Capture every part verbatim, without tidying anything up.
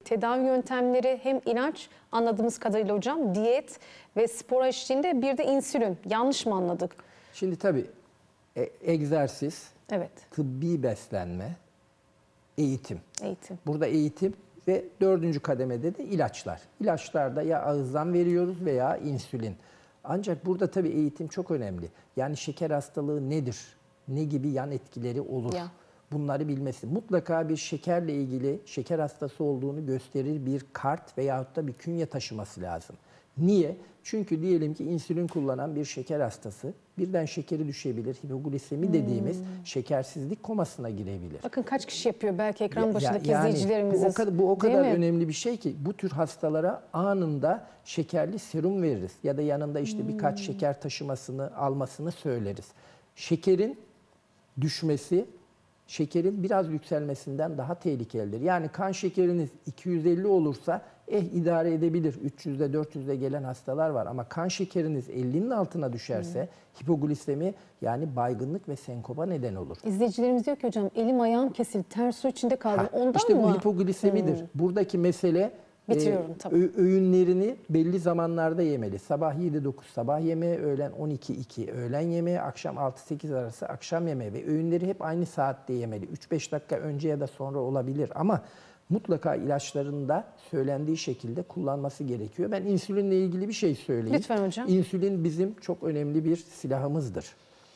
tedavi yöntemleri hem ilaç anladığımız kadarıyla hocam, diyet ve spor eşliğinde bir de insülin. Yanlış mı anladık? Şimdi tabii e, egzersiz, Evet. tıbbi beslenme, eğitim. Eğitim. Burada eğitim ve dördüncü kademede de ilaçlar. İlaçlar da ya ağızdan veriyoruz veya insülin. Ancak burada tabii eğitim çok önemli. Yani şeker hastalığı nedir? Ne gibi yan etkileri olur? Ya. Bunları bilmesi. Mutlaka bir şekerle ilgili şeker hastası olduğunu gösterir bir kart veyahut da bir künye taşıması lazım. Niye? Çünkü diyelim ki insülin kullanan bir şeker hastası birden şekeri düşebilir. Hipoglisemi dediğimiz Hmm. şekersizlik komasına girebilir. Bakın kaç kişi yapıyor belki ekran başındaki Ya- yani izleyicilerimizin. Bu o kadar, bu o Değil kadar mi? önemli bir şey ki bu tür hastalara anında şekerli serum veririz. Ya da yanında işte Hmm. birkaç şeker taşımasını almasını söyleriz. Şekerin düşmesi, şekerin biraz yükselmesinden daha tehlikelidir. Yani kan şekeriniz iki yüz elli olursa eh idare edebilir. üç yüzde dört yüzde gelen hastalar var ama kan şekeriniz ellinin altına düşerse Hmm. hipoglisemi yani baygınlık ve senkopa neden olur. İzleyicilerimiz diyor ki hocam elim ayağım kesildi, ters su içinde kaldım. Ha, Ondan işte mı? bu hipoglisemidir. Hmm. Buradaki mesele Bitiriyorum, e, tamam. ö- öğünlerini belli zamanlarda yemeli. Sabah yedi dokuz sabah yemeği, öğlen on iki iki öğlen yemeği, akşam altı sekiz arası akşam yemeği ve öğünleri hep aynı saatte yemeli. üç beş dakika önce ya da sonra olabilir ama mutlaka ilaçlarında söylendiği şekilde kullanması gerekiyor. Ben insülinle ilgili bir şey söyleyeyim. Lütfen hocam. İnsülin bizim çok önemli bir silahımızdır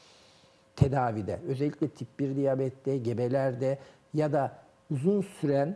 tedavide. Özellikle tip bir diyabette, gebelerde ya da uzun süren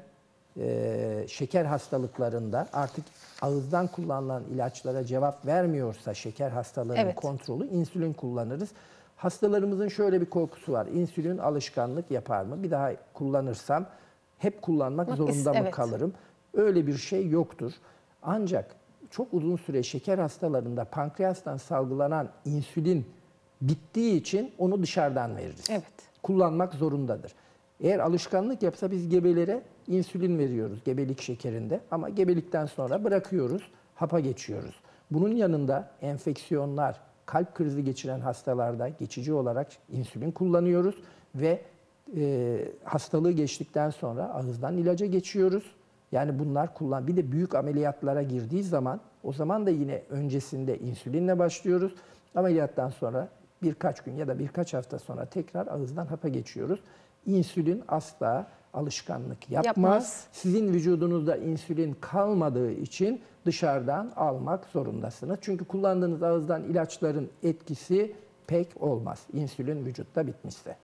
e, şeker hastalıklarında artık ağızdan kullanılan ilaçlara cevap vermiyorsa şeker hastalığının Evet. kontrolü insülin kullanırız. Hastalarımızın şöyle bir korkusu var. İnsülin alışkanlık yapar mı? Bir daha kullanırsam hep kullanmak Ama zorunda is- mı evet. kalırım? Öyle bir şey yoktur. Ancak çok uzun süre şeker hastalarında pankreastan salgılanan insülin bittiği için onu dışarıdan veririz. Evet. Kullanmak zorundadır. Eğer alışkanlık yapsa biz gebelere insülin veriyoruz gebelik şekerinde ama gebelikten sonra bırakıyoruz, hapa geçiyoruz. Bunun yanında enfeksiyonlar, kalp krizi geçiren hastalarda geçici olarak insülin kullanıyoruz ve e, hastalığı geçtikten sonra ağızdan ilaca geçiyoruz. Yani bunlar kullan. Bir de büyük ameliyatlara girdiği zaman o zaman da yine öncesinde insülinle başlıyoruz. Ameliyattan sonra birkaç gün ya da birkaç hafta sonra tekrar ağızdan hapa geçiyoruz. İnsülin asla alışkanlık yapmaz. Yapmaz. Sizin vücudunuzda insülin kalmadığı için dışarıdan almak zorundasınız. Çünkü kullandığınız ağızdan ilaçların etkisi pek olmaz. İnsülin vücutta bitmişse.